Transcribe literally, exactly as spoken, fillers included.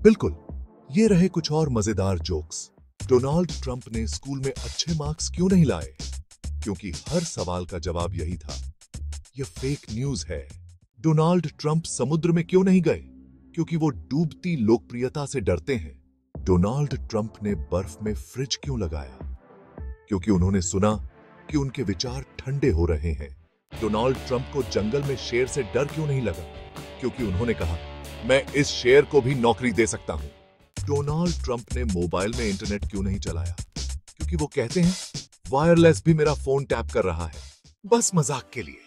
बिल्कुल, ये रहे कुछ और मजेदार जोक्स। डोनाल्ड ट्रंप ने स्कूल में अच्छे मार्क्स क्यों नहीं लाए? क्योंकि हर सवाल का जवाब यही था, ये फेक न्यूज है। डोनाल्ड ट्रंप समुद्र में क्यों नहीं गए? क्योंकि वो डूबती लोकप्रियता से डरते हैं। डोनाल्ड ट्रंप ने बर्फ में फ्रिज क्यों लगाया? क्योंकि उन्होंने सुना कि उनके विचार ठंडे हो रहे हैं। डोनाल्ड ट्रंप को जंगल में शेर से डर क्यों नहीं लगा? क्योंकि उन्होंने कहा, मैं इस शेर को भी नौकरी दे सकता हूं। डोनाल्ड ट्रंप ने मोबाइल में इंटरनेट क्यों नहीं चलाया? क्योंकि वो कहते हैं, वायरलेस भी मेरा फोन टैप कर रहा है, बस मजाक के लिए।